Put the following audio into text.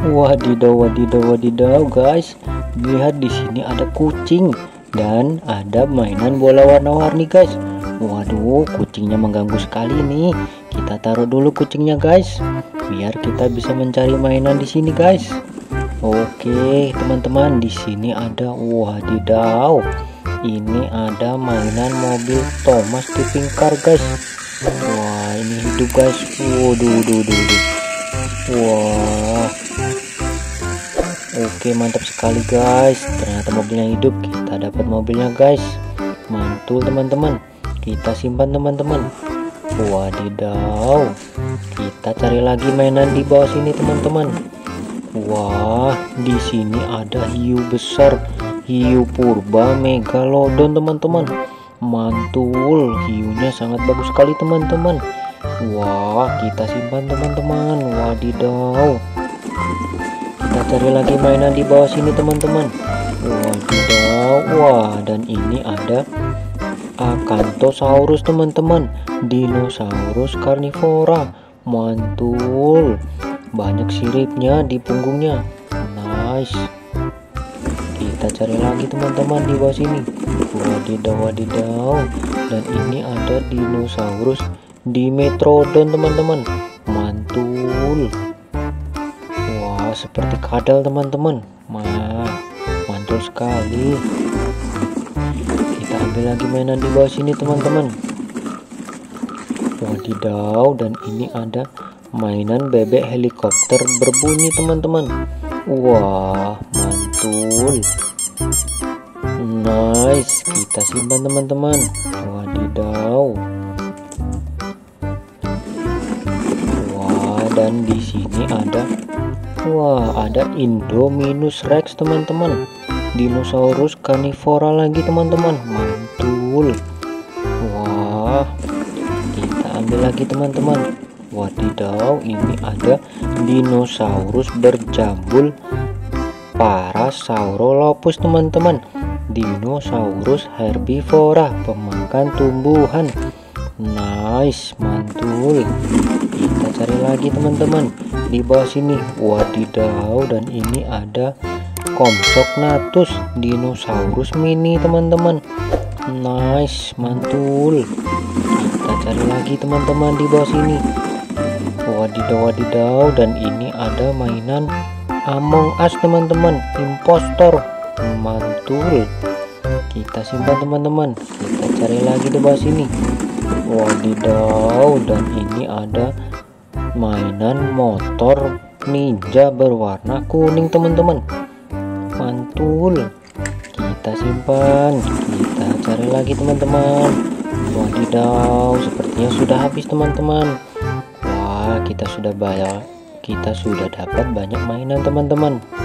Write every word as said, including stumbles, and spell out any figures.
Wadidaw, wadidaw, wadidaw, guys. Lihat di sini ada kucing dan ada mainan bola warna-warni, guys. Waduh, kucingnya mengganggu sekali nih. Kita taruh dulu kucingnya, guys, biar kita bisa mencari mainan di sini, guys. Oke, teman-teman, di sini ada wadidaw. Ini ada mainan mobil Thomas Tipping Car, guys. Wah, ini hidup, guys. Waduh, waduh, waduh. Wah. Oke, mantap sekali, guys. Ternyata mobilnya hidup. Kita dapat mobilnya, guys. Mantul, teman-teman. Kita simpan, teman-teman. Wadidaw. Kita cari lagi mainan di bawah sini, teman-teman. Wah, di sini ada hiu besar, hiu purba megalodon, teman-teman. Mantul, hiunya sangat bagus sekali, teman-teman. Wah, kita simpan, teman-teman. Wadidaw. Kita cari lagi mainan di bawah sini, teman-teman. Wadidaw. Wah, dan ini ada Acanthosaurus, teman-teman. Dinosaurus karnivora. Mantul. Banyak siripnya di punggungnya. Nice. Kita cari lagi, teman-teman, di bawah sini. Wadidaw, wadidaw. Dan ini ada dinosaurus Dimetrodon, teman-teman. Mantul. Wah, seperti kadal, teman-teman. Wah, mantul sekali. Kita ambil lagi mainan di bawah sini, teman-teman. Wadidaw, dan ini ada mainan bebek helikopter berbunyi, teman-teman. Wah, mantul. Nice. Kita simpan, teman-teman. Wadidaw. Wah, dan di sini ada wah, ada Indominus Rex, teman-teman. Dinosaurus karnivora lagi, teman-teman. Mantul. Wah, kita ambil lagi, teman-teman. Wadidaw, ini ada dinosaurus berjambul Parasaurolophus, teman-teman. Dinosaurus herbivora, pemakan tumbuhan. Nice, mantul. Kita cari lagi, teman-teman, di bawah sini. Wadidaw, dan ini ada Compsognathus, dinosaurus mini, teman-teman. Nice, mantul. Kita cari lagi, teman-teman, di bawah sini. Wadidaw, wadidaw, dan ini ada mainan Among Us, teman-teman. Impostor. Mantul. Kita simpan, teman-teman. Kita cari lagi di bawah sini. Wadidaw, dan ini ada mainan motor ninja berwarna kuning, teman-teman. Mantul. Kita simpan. Kita cari lagi, teman-teman. Wadidaw, sepertinya sudah habis, teman-teman. Wah, kita sudah banyak kita sudah dapat banyak mainan, teman-teman.